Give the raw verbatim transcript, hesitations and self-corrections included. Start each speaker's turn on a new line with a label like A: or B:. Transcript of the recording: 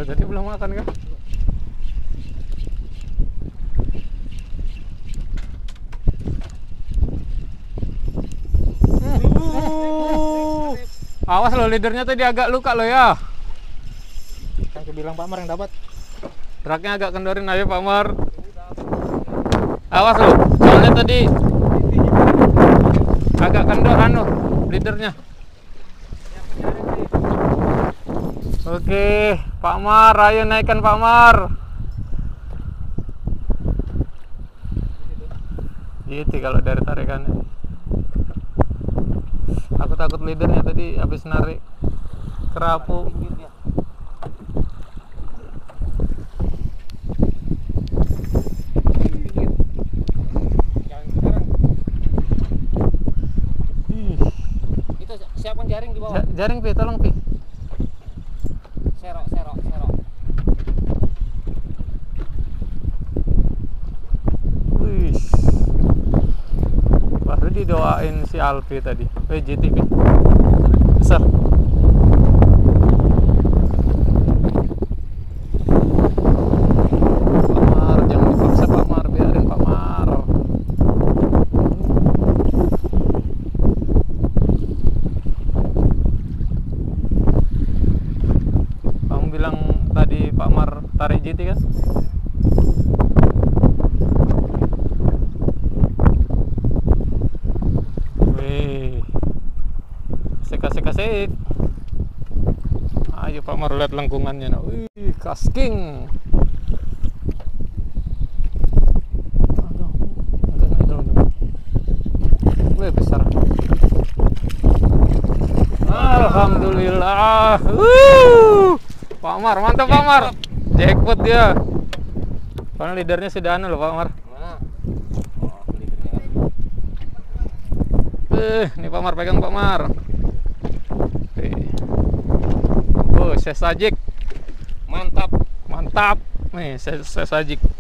A: tadi belum makan kan? Hmm. Awas lo, leadernya tadi agak luka lo ya.
B: Kan kebilang Pak Mar yang dapat.
A: Truknya agak kendorin aja Pak Mar. Awas lo, soalnya tadi agak kendor anu leadernya. Oke, Pak Mar, ayo naikkan Pak Mar. Gitu kalau dari tarikannya. Aku takut leadernya tadi habis narik kerapu.
B: Itu siapkan jaring di bawah.
A: Ja jaring Pi, tolong Pi.
B: Serok, serok, serok.
A: Wih, baru didoain si Alfi tadi. W J T Pi, besar. Pak Mar, jangan dipaksa Pak Mar, biarin Pak Mar. Kamu bilang tadi Pak Mar tarik J T kan? Wih, asik-asik-asik. Ayo Pak Mar, lihat lengkungannya. Nah. Wih, kasking. Aduh, agak naik dulu. Wih, besar. Alhamdulillah. Wuh. Pak Mar, mantap Pak Mar. Jackpot dia. Karena leadernya sudah anu loh Pak Mar.
B: Mana? Oh, leadernya kan.
A: Eh, nih Pak Mar, pegang Pak Mar. Eh. Oh, sesajik.
B: Mantap.
A: Mantap. Nih, ses sesajik.